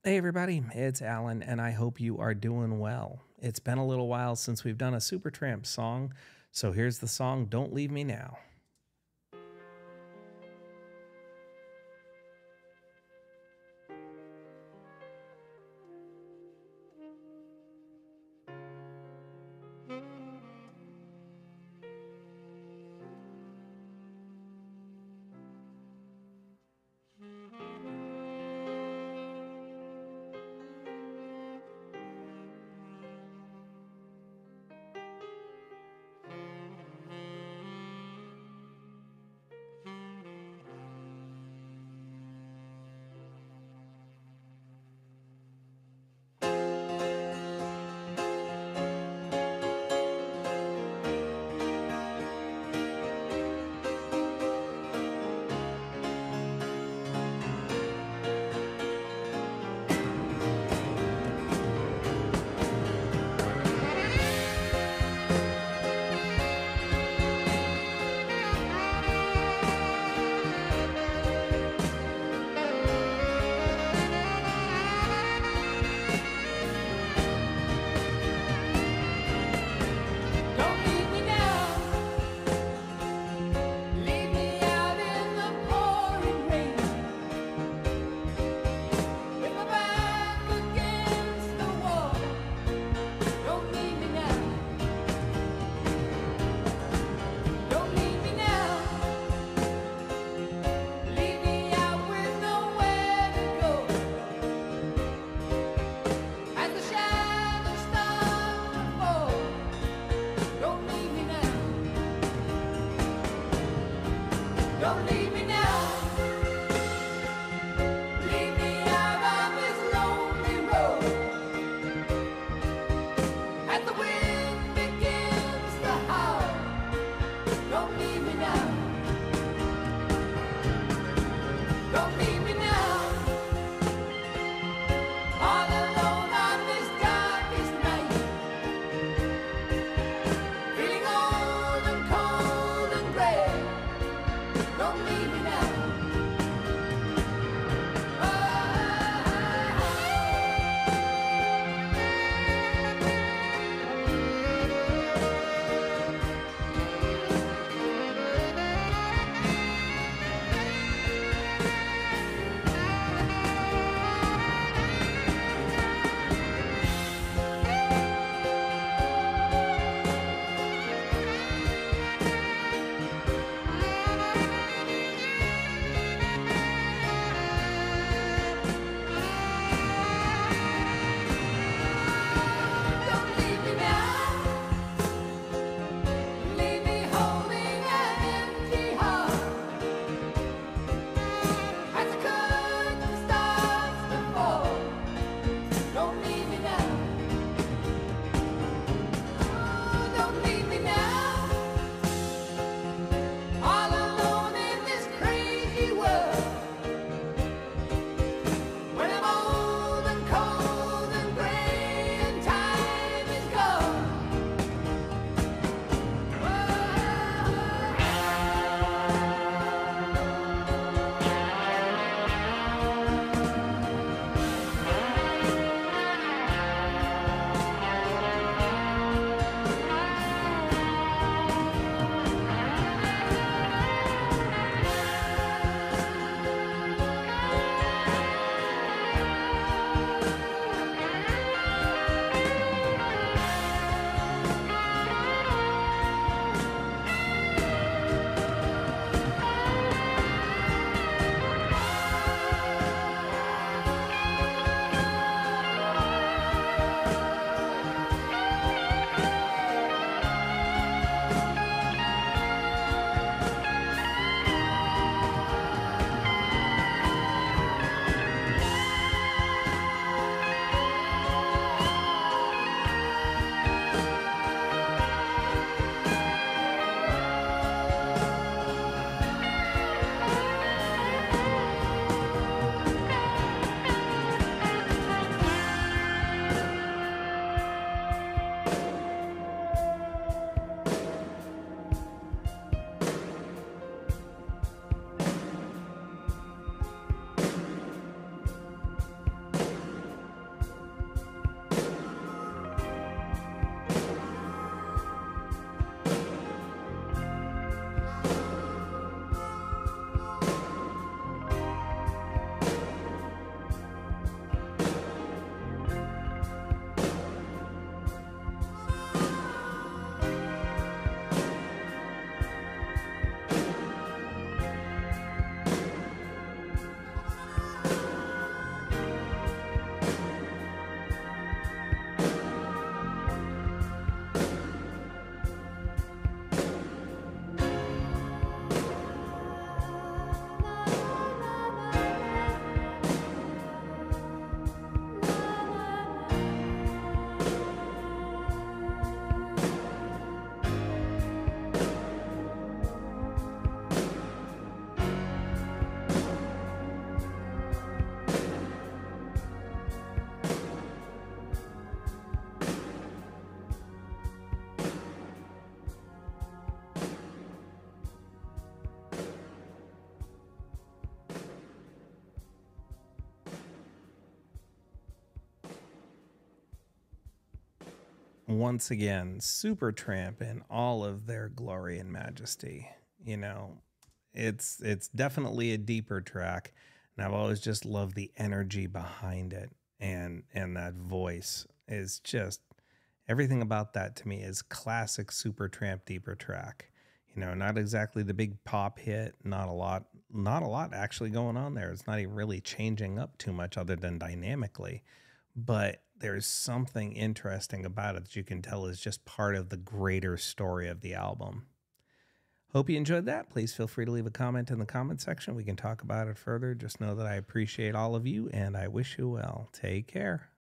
Hey everybody, it's Alan, and I hope you are doing well. It's been a little while since we've done a Supertramp song, so here's the song Don't Leave Me Now. once again, Supertramp in all of their glory and majesty. You know, it's definitely a deeper track, and I've always just loved the energy behind it, and that voice is just everything about that to me is classic Supertramp deeper track. You know, not exactly the big pop hit, not a lot actually going on there. It's not even really changing up too much other than dynamically, but there's something interesting about it that you can tell is just part of the greater story of the album. Hope you enjoyed that. Please feel free to leave a comment in the comment section. We can talk about it further. Just know that I appreciate all of you and I wish you well. Take care.